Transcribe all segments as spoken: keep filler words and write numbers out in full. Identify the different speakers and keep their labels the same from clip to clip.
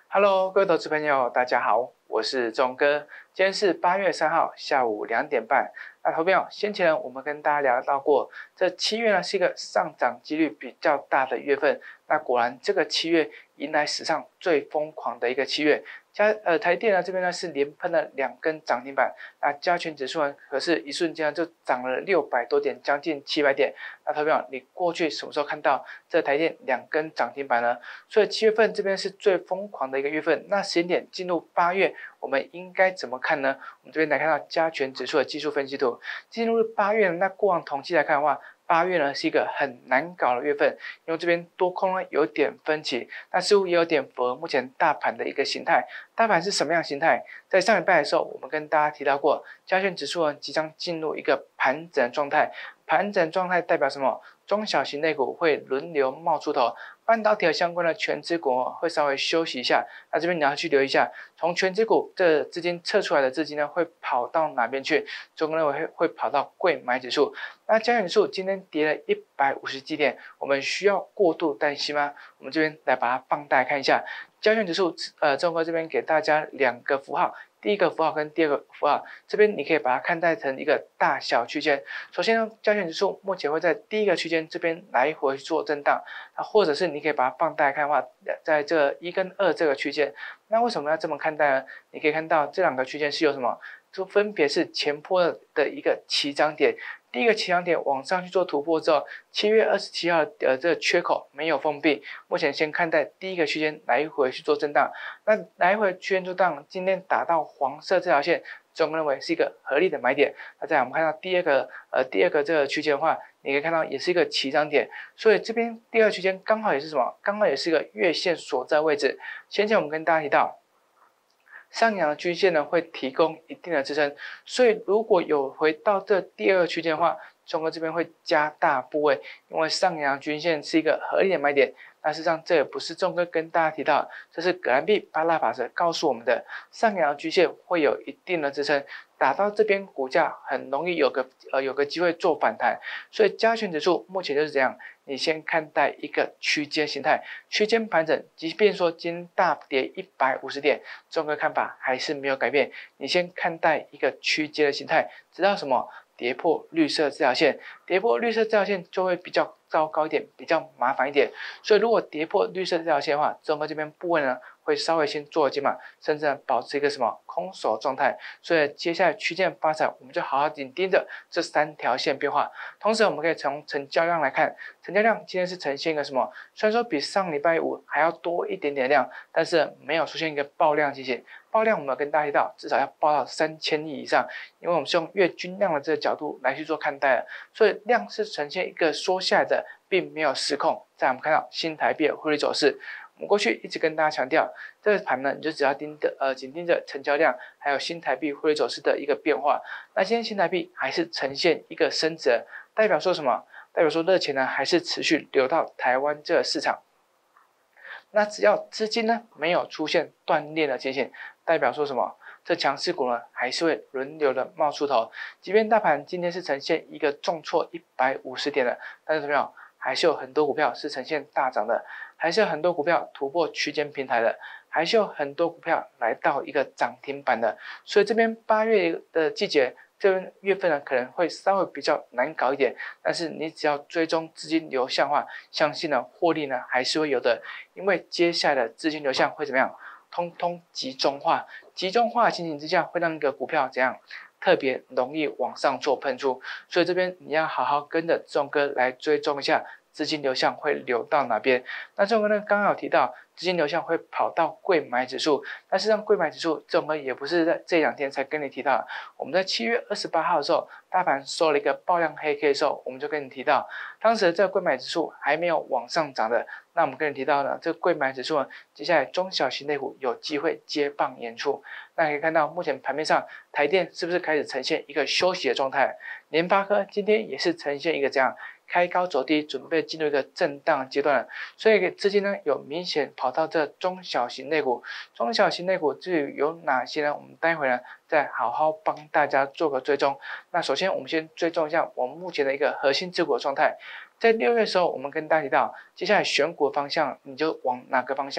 Speaker 1: Hello，各位投资朋友，大家好，我是钟哥。今天是八月三号下午两点半。那投资朋友，先前呢，我们跟大家聊到过，这七月呢是一个上涨几率比较大的月份。那果然，这个七月迎来史上最疯狂的一个七月。加呃台电呢这边呢是连喷了两根涨停板，那加权指数呢可是一瞬间就涨了六百多点，将近七百点。那投资朋友，你过去什么时候看到这台电两根涨停板呢？所以七月份这边是最疯狂的一个月份。那时间点进入八月，我们应该怎么看呢？我们这边来看到加权指数的技术分析图。进入八月，那过往统计来看的话，八月呢是一个很难搞的月份，因为这边多空呢有点分歧，那似乎也有点符合目前大盘的一个形态。大盘是什么样的形态？在上礼拜的时候，我们跟大家提到过，加权指数呢即将进入一个盘整状态。盘整状态代表什么？中小型类股会轮流冒出头，半导体和相关的全指股会稍微休息一下。那这边你要去留意一下，从全指股这资金撤出来的资金呢，会跑到哪边去？总认为会会跑到贵买指数。那加权指数今天跌了一百五十几点，我们需要过度担心吗？我们这边来把它放大看一下，加权指数，呃，钟哥这边给大家两个符号。第一个符号跟第二个符号，这边你可以把它看待成一个大小区间。首先呢，加权指数目前会在第一个区间这边来回做震荡，啊，或者是你可以把它放大看的话，在这一跟二这个区间。那为什么要这么看待呢？你可以看到这两个区间是有什么？就分别是前波的一个起涨点。第一个起涨点往上去做突破之后，七月二十七号的这个缺口没有封闭，目前先看待第一个区间来回去做震荡。那来回区间震荡，今天打到黄色这条线，总认为是一个合理的买点。那再来我们看到第二个呃第二个这个区间的话，你可以看到也是一个起涨点，所以这边第二区间刚好也是什么？刚好也是一个月线所在位置。先前我们跟大家提到，上扬的均线呢会提供一定的支撑，所以如果有回到这第二个区间的话，钟哥这边会加大部位，因为上扬均线是一个合理的买点。那事实上这也不是钟哥跟大家提到，这是葛兰碧巴拉法则告诉我们的，上扬均线会有一定的支撑，打到这边股价很容易有个呃有个机会做反弹，所以加权指数目前就是这样。你先看待一个区间形态，区间盘整，即便说今天大跌一百五十点，钟哥看法还是没有改变。你先看待一个区间的形态，直到什么？跌破绿色这条线，跌破绿色这条线就会比较糟糕一点，比较麻烦一点。所以如果跌破绿色这条线的话，钟哥这边部位呢会稍微先做减码，甚至呢保持一个什么空手状态。所以接下来区间发展，我们就好好紧盯着这三条线变化。同时，我们可以从成交量来看，成交量今天是呈现一个什么？虽然说比上礼拜五还要多一点点量，但是没有出现一个爆量情形。爆量我们有跟大家提到，至少要爆到三千亿以上，因为我们是用月均量的这个角度来去做看待的，所以量是呈现一个缩下来的，并没有失控。再我们看到新台币的汇率走势，我们过去一直跟大家强调，这个盘呢，你就只要盯着呃紧盯着成交量，还有新台币汇率走势的一个变化。那今天新台币还是呈现一个升值，代表说什么？代表说热钱呢还是持续流到台湾这个市场。那只要资金呢没有出现断裂的情形，代表说什么？这强势股呢还是会轮流的冒出头。即便大盘今天是呈现一个重挫一百五十点的，但是怎么样？还是有很多股票是呈现大涨的，还是有很多股票突破区间平台的，还是有很多股票来到一个涨停板的。所以这边八月的季节，这边月份呢可能会稍微比较难搞一点，但是你只要追踪资金流向的话，相信呢获利呢还是会有的，因为接下来的资金流向会怎么样？通通集中化，集中化的情形之下，会让一个股票怎样？特别容易往上做喷出，所以这边你要好好跟着钟哥来追踪一下资金流向会流到哪边。那钟哥呢刚刚有提到资金流向会跑到贵买指数，但是让贵买指数钟哥也不是在这两天才跟你提到，我们在七月二十八号的时候，大盘收了一个爆量黑 K 的时候，我们就跟你提到，当时这个贵买指数还没有往上涨的。那我们跟你提到呢，这个贵买指数呢，接下来中小型类股有机会接棒演出。那可以看到，目前盘面上台电是不是开始呈现一个休息的状态？联发科今天也是呈现一个这样开高走低，准备进入一个震荡阶段。所以资金呢有明显跑到这中小型类股。中小型类股至于有哪些呢？我们待会呢再好好帮大家做个追踪。那首先我们先追踪一下我们目前的一个核心持股的状态。在六月的时候，我们跟大家提到，接下来选股方向你就往哪个方向呢？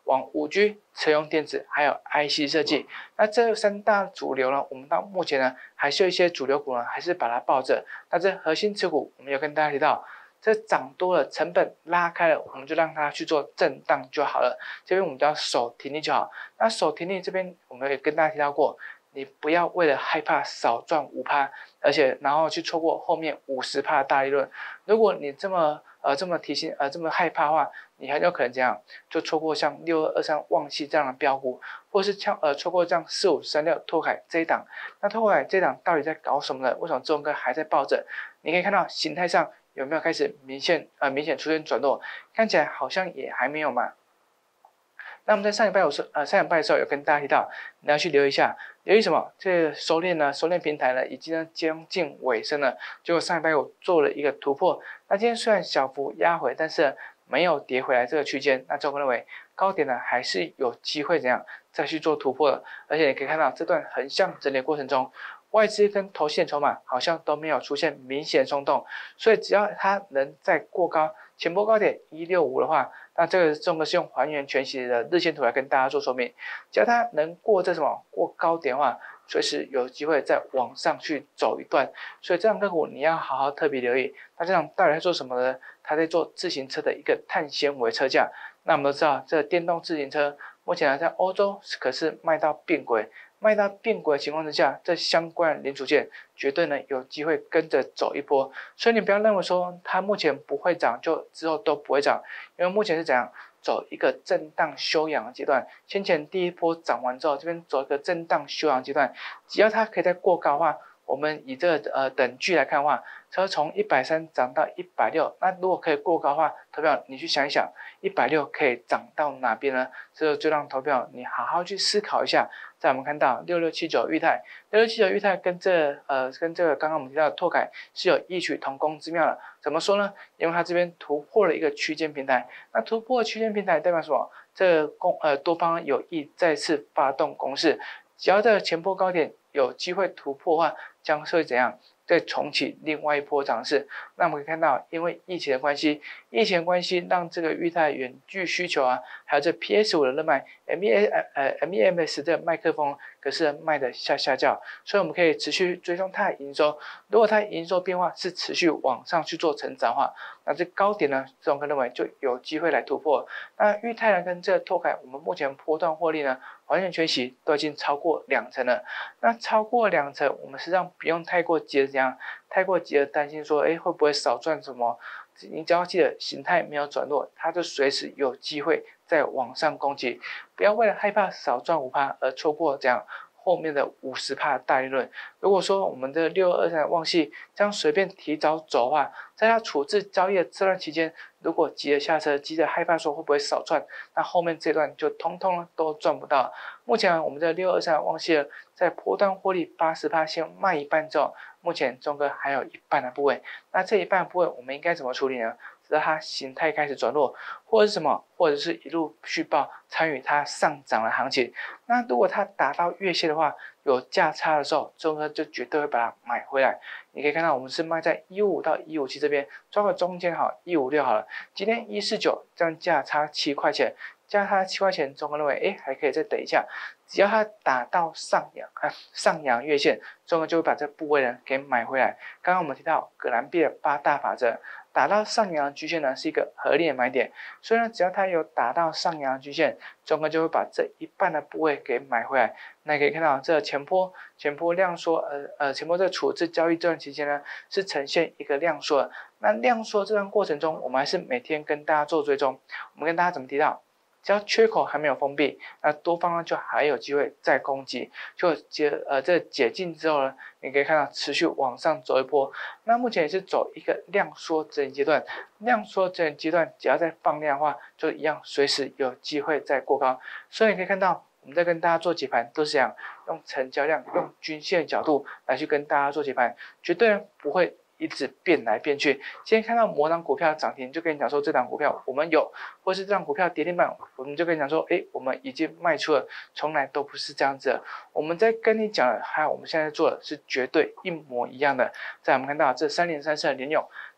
Speaker 1: 往 五 G、车用电子还有 I C 设计。那这三大主流呢，我们到目前呢还是有一些主流股呢，还是把它抱着。那这核心持股，我们有跟大家提到。这涨多了，成本拉开了，我们就让它去做震荡就好了。这边我们只要守停利就好。那守停利这边，我们也跟大家提到过，你不要为了害怕少赚 百分之五， 而且然后去错过后面 百分之五十 的大利润。如果你这么呃这么提醒呃这么害怕的话，你很有可能这样就错过像六二二三旺系这样的标股，或是像呃错过这样四五三六拓海这一档。那拓海这一档到底在搞什么呢？为什么这种哥还在抱着？你可以看到形态上。有没有开始明显呃明显出现转弱？看起来好像也还没有嘛。那我们在上礼拜有说呃上礼拜的时候有跟大家提到，你要去留意一下，留意什么？这个收敛呢，收敛平台呢已经将近尾声了。结果上礼拜我做了一个突破，那今天虽然小幅压回，但是没有跌回来这个区间。那周哥认为高点呢还是有机会怎样再去做突破的，而且你可以看到这段横向整理过程中。外资跟投信筹码好像都没有出现明显松动，所以只要它能再过高前波高点一六五的话，那这个中个是用还原全息的日线图来跟大家做说明。只要它能过这什么过高点的话，随时有机会再往上去走一段。所以这档个股你要好好特别留意。那这档到底在做什么呢？它在做自行车的一个碳纤维车架。那我们都知道，这电动自行车目前在欧洲可是卖到变轨。卖到变轨的情况之下，这相关零组件绝对呢有机会跟着走一波，所以你不要认为说它目前不会涨，就之后都不会涨，因为目前是怎样走一个震荡休养的阶段。先前第一波涨完之后，这边走一个震荡休养阶段，只要它可以再过高的话，我们以这个呃等距来看的话，它从一百三涨到一百六，那如果可以过高的话，投票你去想一想，一百六可以涨到哪边呢？这就让投票你好好去思考一下。在我们看到六六七九裕泰，六六七九裕泰跟这呃跟这个刚刚我们提到的拓凯是有异曲同工之妙的。怎么说呢？因为它这边突破了一个区间平台，那突破区间平台代表什么？这个攻呃多方有意再次发动攻势，只要这个前波高点有机会突破的话，将会怎样？再重启另外一波涨势。那我们可以看到，因为疫情的关系，疫情的关系让这个裕泰远距需求啊，还有这 P S 五 的热卖 ，M E A 呃 M E M S 的麦克风可是卖的下下叫，所以我们可以持续追踪它的营收。如果它的营收变化是持续往上去做成长的话，那这高点呢，这种个认为就有机会来突破。那裕泰呢跟这个拓凯，我们目前波段获利呢，完全全息都已经超过两成了。那超过两成，我们实际上不用太过急着这样，太过急着担心说，哎，会不会少赚什么？你只要记得形态没有转弱，它就随时有机会再往上攻击。不要为了害怕少赚 百分之五 而错过这样后面的 百分之五十 的大利润。如果说我们的六二三旺系这样随便提早走的话，在它处置交易的这段期间，如果急着下车，急着害怕说会不会少赚，那后面这段就通通都赚不到。目前我们的六二三旺系在波段获利 百分之八十 先卖一半之后，目前中哥还有一半的部位，那这一半的部位我们应该怎么处理呢？直到它形态开始转弱，或者是什么，或者是一路续报参与它上涨的行情。那如果它达到月线的话，有价差的时候，中哥就绝对会把它买回来。你可以看到我们是卖在一五五到一五七这边，抓个中间好，一五六好了。今天一四九这样价差七块钱，价差七块钱，中哥认为哎还可以再等一下。只要它打到上扬啊上扬月线，中哥就会把这部位呢给买回来。刚刚我们提到葛兰碧的八大法则，打到上扬均线呢是一个合理的买点，所以呢只要它有打到上扬均线，中哥就会把这一半的部位给买回来。那可以看到这前波前波量缩，呃呃前波这处置交易这段期间呢是呈现一个量缩。那量缩这段过程中，我们还是每天跟大家做追踪。我们跟大家怎么提到？只要缺口还没有封闭，那多方呢就还有机会再攻击。就解呃这解禁之后呢，你可以看到持续往上走一波。那目前也是走一个量缩整理阶段，量缩整理阶段只要再放量的话，就一样随时有机会再过高。所以你可以看到我们在跟大家做解盘都是这样，用成交量、用均线角度来去跟大家做解盘，绝对不会一直变来变去。今天看到某档股票涨停，就跟你讲说这档股票我们有，或是这档股票跌停板，我们就跟你讲说，哎，我们已经卖出了，从来都不是这样子的。我们在跟你讲的，还有我们现在做的是绝对一模一样的。在我们看到这三零三四的联咏，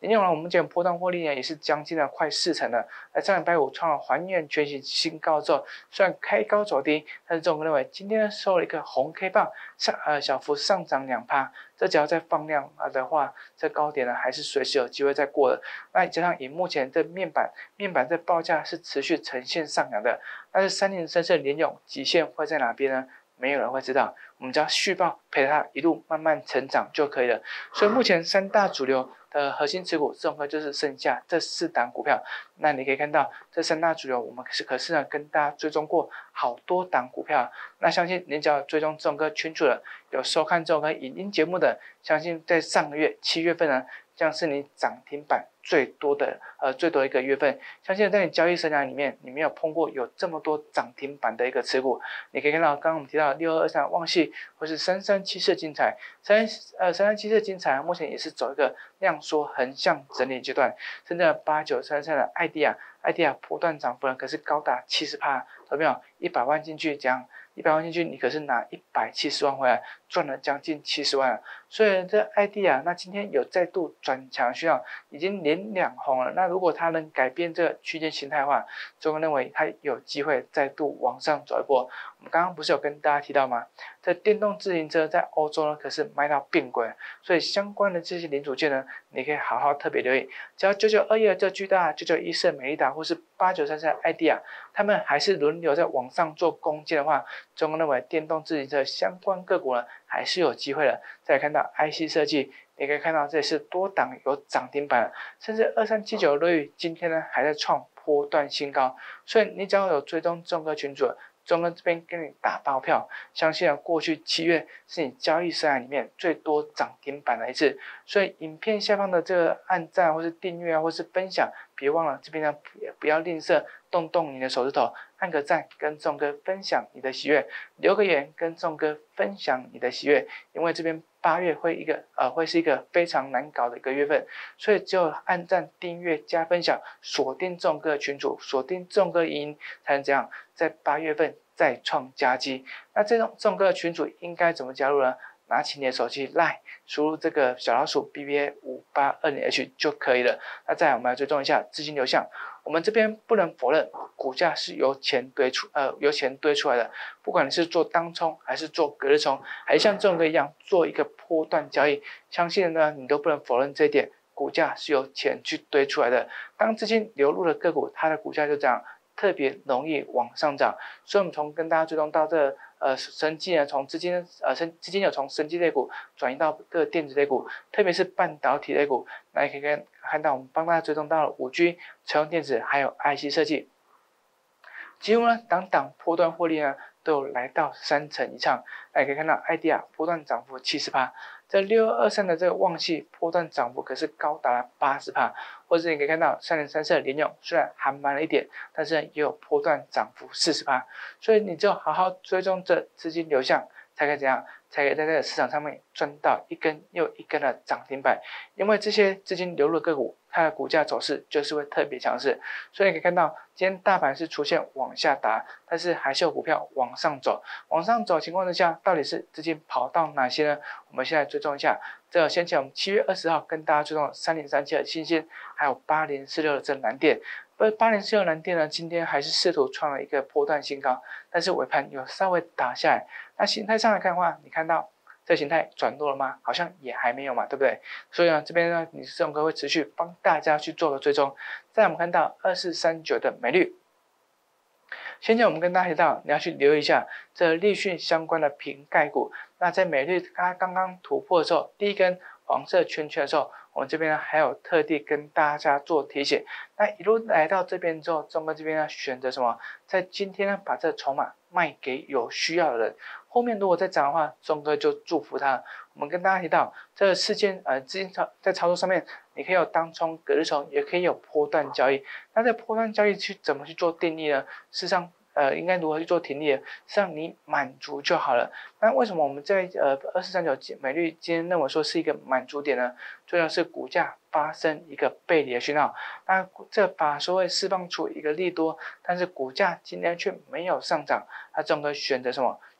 Speaker 1: 联咏呢，我们讲波段获利呢也是将近了快四成了。在上礼拜五创了还原全新新高之后，虽然开高走低，但是中哥认为今天收了一个红 K 棒，上呃小幅上涨两趴，这只要再放量啊的话，这高点呢还是随时有机会再过的。那加上以目前这面板面板这报价是持续呈现上扬的，但是三零三四联咏极限会在哪边呢？没有人会知道，我们只要续报陪它一路慢慢成长就可以了。所以目前三大主流的核心持股，综合就是剩下这四档股票。那你可以看到这三大主流，我们可是可是呢跟大家追踪过好多档股票。那相信你只要追踪仲哥群组的，有收看仲哥影音节目的，相信在上个月七月份呢，将是你涨停板最多的呃最多的一个月份。相信在你交易生涯里面，你没有碰过有这么多涨停板的一个持股。你可以看到，刚刚我们提到六二二三旺矽，或是三三七四精彩，三呃三三七四精彩目前也是走一个量缩横向整理阶段，甚至八九三三的艾迪亚，艾迪亚波段涨幅呢可是高达七十趴，有没有？一百万进去讲。一百万进去，你可是拿一百七十万回来，赚了将近七十万。所以这 I D 啊，那今天有再度转强需要，已经连两红了。那如果它能改变这个区间形态的话，中哥认为它有机会再度往上走一波。我们刚刚不是有跟大家提到吗？这电动自行车在欧洲呢可是卖到变贵，所以相关的这些零组件呢，你可以好好特别留意。只要九九二一的这巨大、九九一四美利达或是八九三三 I D 啊，他们还是轮流在往上做攻坚的话，中哥认为电动自行车相关个股呢还是有机会的。再来看到 I C 设计，你可以看到这也是多档有涨停板，甚至二三七九瑞昱今天呢还在创波段新高。所以你只要有追踪中哥群组，中哥这边跟你打包票，相信啊过去七月是你交易生涯里面最多涨停板的一次。所以影片下方的这个按赞或是订阅啊，或是分享，别忘了这边呢不要吝啬，动动你的手指头，按个赞，跟仲哥分享你的喜悦，留个言跟仲哥分享你的喜悦。因为这边八月会一个呃会是一个非常难搞的一个月份，所以只有按赞、订阅、加分享，锁定仲哥的群组，锁定仲哥影音，才能这样在八月份再创佳绩。那这种仲哥的群组应该怎么加入呢？拿起你的手机 Line 输入这个小老鼠 B B A 五八二零 H 就可以了。那再来我们来追踪一下资金流向，我们这边不能否认股价是由钱堆出呃由钱堆出来的，不管你是做当冲还是做隔日冲，还是像仲哥一样做一个波段交易，相信呢你都不能否认这一点，股价是由钱去堆出来的。当资金流入的个股，它的股价就这样特别容易往上涨。所以我们从跟大家追踪到这呃生技呢，从资金呃生资金有从生技类股转移到各电子类股，特别是半导体类股。那也可以看看到我们帮大家追踪到了 五 G、车用电子还有 I C 设计，几乎呢档档波段获利呢都有来到三成以上。那也可以看到 I D 啊波段涨幅 百分之七十，这六二二三的这个旺矽波段涨幅可是高达了 百分之八十， 或者你可以看到三零三四的联咏虽然还慢了一点，但是也有波段涨幅 百分之四十， 所以你就好好追踪这资金流向，才可以怎样，才可以在这个市场上面赚到一根又一根的涨停板。因为这些资金流入的个股，它的股价走势就是会特别强势。所以你可以看到今天大盘是出现往下打，但是还是有股票往上走。往上走的情况之下，到底是资金跑到哪些呢？我们现在追踪一下。这先前我们七月二十号跟大家追踪三零三七的新兴，还有八零四六的这南电。而八零四六南电呢，今天还是试图创了一个波段新高，但是尾盘有稍微打下来。那形态上来看的话，你看到这形态转弱了吗？好像也还没有嘛，对不对？所以呢，这边呢，你仲哥会持续帮大家去做个追踪。再来我们看到二四三九的美绿，先前我们跟大家提到，你要去留意一下这立讯相关的瓶盖股。那在美绿它刚刚突破的时候，第一根黄色圈圈的时候，我们这边呢还有特地跟大家做提醒。那一路来到这边之后，仲哥这边呢选择什么？在今天呢把这筹码卖给有需要的人。后面如果再涨的话，仲哥就祝福他。我们跟大家提到，这个事件呃资金操在操作上面，你可以有当冲、隔日冲，也可以有波段交易。那在波段交易去怎么去做定义呢？事实上，呃，应该如何去做停利？实际上你满足就好了。那为什么我们在呃二四三九美绿今天认为说是一个满足点呢？重要是股价发生一个背离的讯号，那这法说会释放出一个利多，但是股价今天却没有上涨，那仲哥选择什么？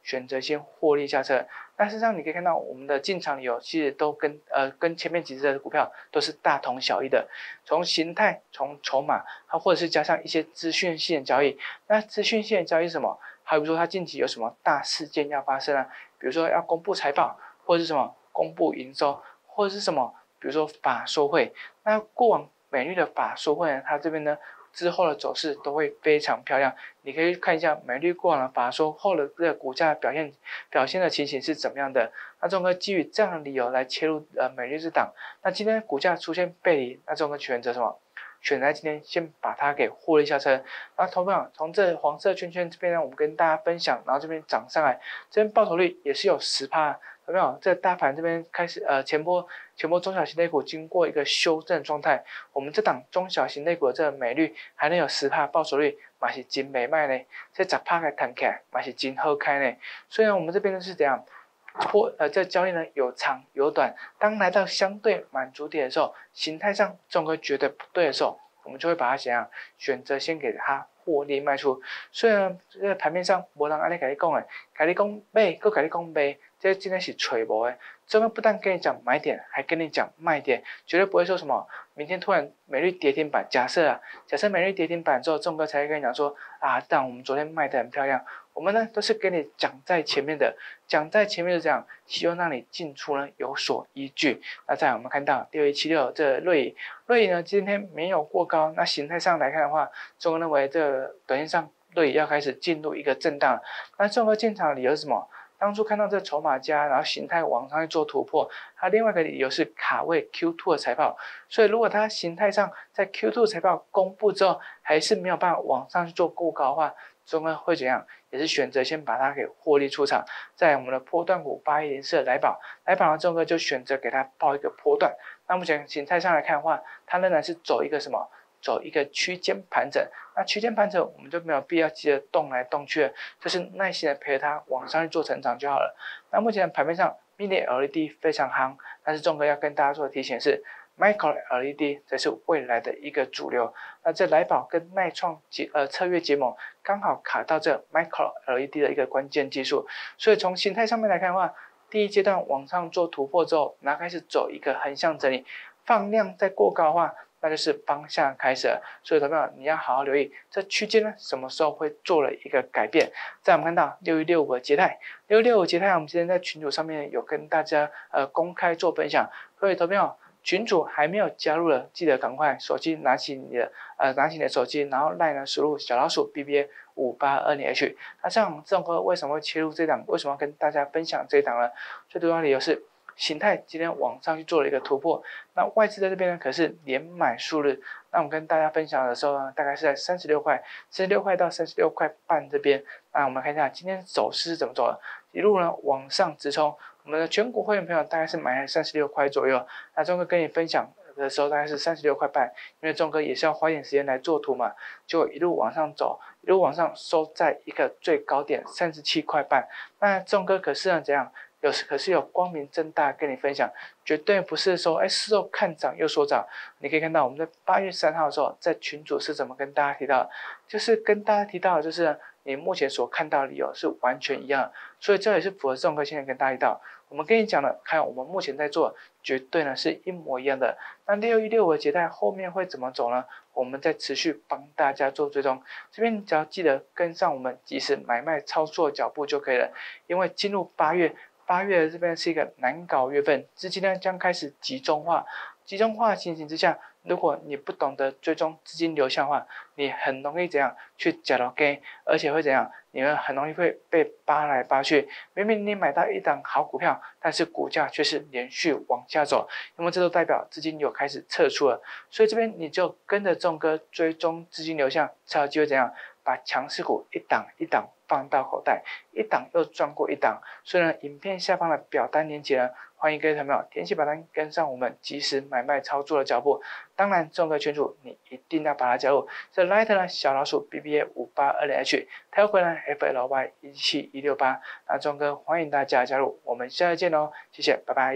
Speaker 1: 选择先获利下车。那事实上你可以看到我们的进场理由其实都跟呃跟前面几只的股票都是大同小异的，从形态、从筹码，它或者是加上一些资讯性的交易。那资讯性的交易是什么？还比如说它近期有什么大事件要发生啊？比如说要公布财报，或者是什么公布营收，或者是什么，比如说法说会。那过往美绿的法说会呢，它这边呢之后的走势都会非常漂亮。你可以看一下美绿过往的法说后的这个股价表现表现的情形是怎么样的。那钟哥基于这样的理由来切入呃美绿这档，那今天股价出现背离，那钟哥选择什么？选择今天先把它给获利下车。那同样从这黄色圈圈这边呢，我们跟大家分享，然后这边涨上来，这边报酬率也是有 百分之十。有没有？这大盘这边开始呃前波前波中小型类股经过一个修正状态，我们这档中小型类股的这个美率还能有 百分之十 报酬率，也是真美卖呢。这 百分之十 给弹起来，也是真好开呢。虽然我们这边是怎样？波呃，这交易呢有长有短，当来到相对满足点的时候，形态上中个绝对不对的时候，我们就会把它怎样选择先给它获利卖出。所以呢，这个盘面上无人安尼跟你讲的，跟你讲买，搁跟你讲卖，这真的是吹无的。这个不但跟你讲买点，还跟你讲卖点，绝对不会说什么明天突然美绿跌停板。假设啊，假设美绿跌停板之后，仲哥才会跟你讲说啊，但我们昨天卖得很漂亮。我们呢都是给你讲在前面的，讲在前面的这样，希望让你进出呢有所依据。那再来我们看到六一七六这瑞银，瑞银呢今天没有过高，那形态上来看的话，仲哥认为这个短线上瑞银要开始进入一个震荡。那仲哥进场的理由是什么？当初看到这筹码加，然后形态往上去做突破，它另外一个理由是卡位 Q 二 的财报，所以如果它形态上在 Q 二 财报公布之后，还是没有办法往上去做过高的话，中哥会怎样？也是选择先把它给获利出场。在我们的波段股八一零四的来宝，来宝呢，中哥就选择给它报一个波段。那目前形态上来看的话，它仍然是走一个什么？走一个区间盘整，那区间盘整我们就没有必要急着动来动去了，就是耐心的陪着它往上去做成长就好了。那目前盘面上 Mini L E D 非常夯，但是仲哥要跟大家做的提醒是 Micro L E D 才是未来的一个主流。那这来宝跟耐创结呃策略结盟，刚好卡到这 Micro L E D 的一个关键技术，所以从形态上面来看的话，第一阶段往上做突破之后，然后开始走一个横向整理，放量再过高的话，那就是方向开始了。所以投票你要好好留意这区间呢什么时候会做了一个改变。再我们看到六一六五的捷泰，六一六五捷泰我们今天在群组上面有跟大家呃公开做分享，各位投票群组还没有加入了，记得赶快手机拿起你的呃拿起你的手机，然后 LINE 呢输入小老鼠 B B A 五八二零 H。那像这种歌为什么会切入这档？为什么要跟大家分享这一档呢？最主要理由是形态今天往上去做了一个突破，那外资在这边呢可是连买数日，那我们跟大家分享的时候呢，大概是在三十六块、三十六块到三十六块半这边。那我们看一下今天走势是怎么走的，一路呢往上直冲。我们的全国会员朋友大概是买在三十六块左右，那钟哥跟你分享的时候大概是三十六块半，因为钟哥也是要花一点时间来做图嘛，就一路往上走，一路往上收在一个最高点三十七块半。那钟哥可是呢怎样？有可是有光明正大跟你分享，绝对不是说哎事后看涨又说涨。你可以看到我们在八月三号的时候，在群组是怎么跟大家提到的，就是跟大家提到的就是你目前所看到的理由是完全一样的，所以这也是符合这种个现在跟大家提到，我们跟你讲的，还有我们目前在做，绝对呢是一模一样的。那六一六五的捷泰后面会怎么走呢？我们再持续帮大家做追踪，这边只要记得跟上我们及时买卖操作脚步就可以了，因为进入八月。八月这边是一个难搞月份，资金呢将开始集中化，集中化的情形之下，如果你不懂得追踪资金流向的话，你很容易怎样去假到 K， 而且会怎样，你们很容易会被扒来扒去。明明你买到一档好股票，但是股价却是连续往下走，因为这都代表资金有开始撤出了。所以这边你就跟着仲哥追踪资金流向，才有机会怎样把强势股一档一档放到口袋，一档又赚过一档。所以呢，影片下方的表单连结呢，欢迎各位朋友填写表单，跟上我们及时买卖操作的脚步。当然，仲哥群组你一定要把它加入。这 Light 呢，小老鼠 B B A 五八二零 H，Telegram 呢 F L Y 一七一六八。那仲哥欢迎大家加入，我们下次见喽，谢谢，拜拜。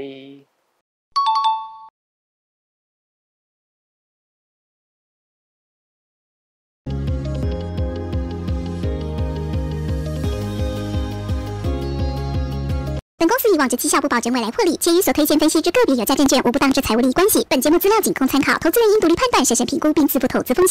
Speaker 2: 本公司以往之绩效不保证未来获利，且与所推荐分析之个别有价证券无不当之财务利益关系。本节目资料仅供参考，投资人应独立判断、审慎评估并自负投资风险。